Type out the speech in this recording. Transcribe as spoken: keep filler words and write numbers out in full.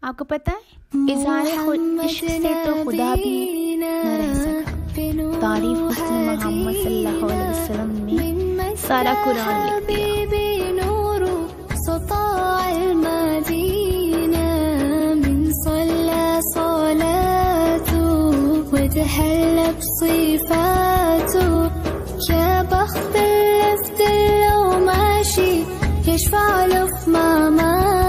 आपको पता है इज़हार खुद इश्क से तो खुदा भी न रह सका। तारीफ हुस्न मोहम्मद सल्लल्लाहु अलैहि वसल्लम ने सारा कुरान लिख दिया। يا بخت اللي في لو ماشي يشفع له في ماما